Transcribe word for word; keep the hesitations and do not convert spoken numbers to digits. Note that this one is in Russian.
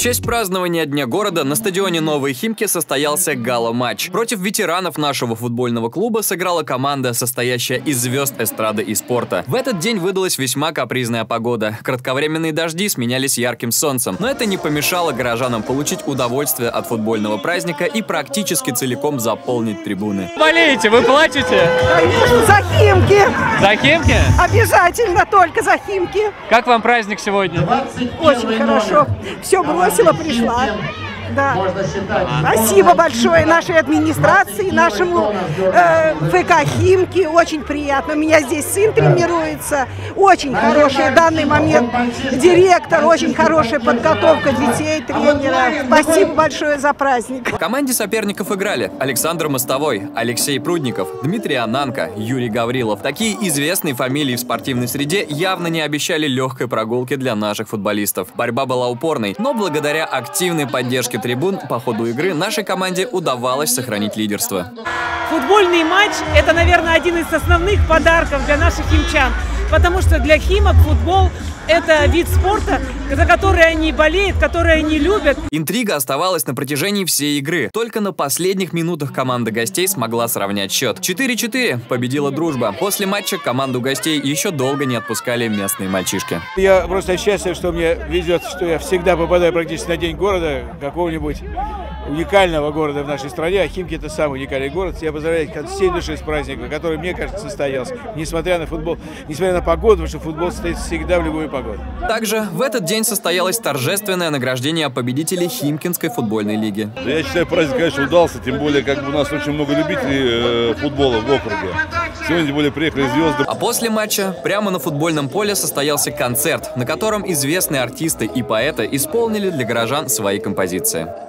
честь празднования Дня города на стадионе Новые Химки состоялся гала-матч. Против ветеранов нашего футбольного клуба сыграла команда, состоящая из звезд эстрады и спорта. В этот день выдалась весьма капризная погода. Кратковременные дожди сменялись ярким солнцем. Но это не помешало горожанам получить удовольствие от футбольного праздника и практически целиком заполнить трибуны. Болеете, вы плачете? Конечно, за Химки! За Химки? Обязательно только за Химки! Как вам праздник сегодня? Очень хорошо. Все бросила, пришла. Да. Спасибо большое нашей администрации, нашему э, ФК Химки. Очень приятно. У меня здесь сын тренируется. Очень хороший в данный момент директор, очень хорошая подготовка детей, тренера. Спасибо большое за праздник. В команде соперников играли Александр Мостовой, Алексей Прудников, Дмитрий Ананко, Юрий Гаврилов. Такие известные фамилии в спортивной среде явно не обещали легкой прогулки для наших футболистов. Борьба была упорной, но благодаря активной поддержке трибун по ходу игры нашей команде удавалось сохранить лидерство. Футбольный матч – это, наверное, один из основных подарков для наших химчан, потому что для химок футбол – это вид спорта, за который они болеют, который они любят. Интрига оставалась на протяжении всей игры. Только на последних минутах команда гостей смогла сравнять счет. четыре-четыре победила дружба. После матча команду гостей еще долго не отпускали местные мальчишки. Я просто счастлив, что мне везет, что я всегда попадаю практически на день города, какого-нибудь уникального города в нашей стране, а Химки — это самый уникальный город. Я поздравляю от всей души с праздником, который, мне кажется, состоялся, несмотря на футбол, несмотря на погоду, потому что футбол состоит всегда в любую погоду. Также в этот день состоялось торжественное награждение победителей Химкинской футбольной лиги. Я считаю, праздник, конечно, удался, тем более, как бы у нас очень много любителей э, футбола в округе. Сегодня, тем более, приехали звезды. А после матча прямо на футбольном поле состоялся концерт, на котором известные артисты и поэты исполнили для горожан свои композиции.